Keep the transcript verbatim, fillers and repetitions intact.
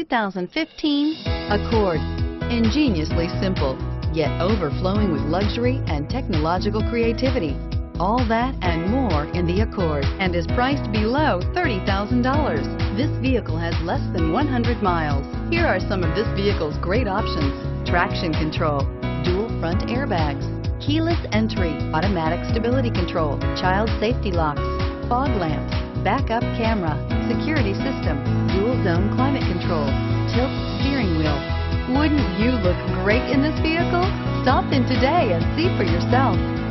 two thousand fifteen Accord. Ingeniously simple, yet overflowing with luxury and technological creativity. All that and more in the Accord, and is priced below thirty thousand dollars. This vehicle has less than one hundred miles. Here are some of this vehicle's great options: traction control, dual front airbags, keyless entry, automatic stability control, child safety locks, fog lamps, backup camera, security system, dual zone climate control, tilt steering wheel. Wouldn't you look great in this vehicle? Stop in today and see for yourself.